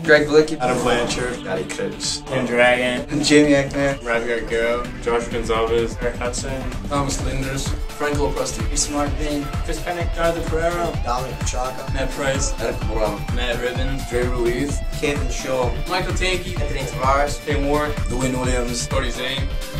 Greg Blicky, Adam Blanchard, Matty Cripps, Tim Dragon, Jamie Eckner, Robbie Gargaro, Josh Gonzalez, Eric Hudson, Thomas Linders, Franco Prosti, Mark Bean, Chris Pennick, Jonathan Ferrero, Dominic Pachaca, Matt Price, Eric Moran, Matt Ribbon, Dre Ruiz, Kevin Shaw, Michael Takey, Anthony Tavares, Tim Ward, Dwayne Williams, Cody Zane.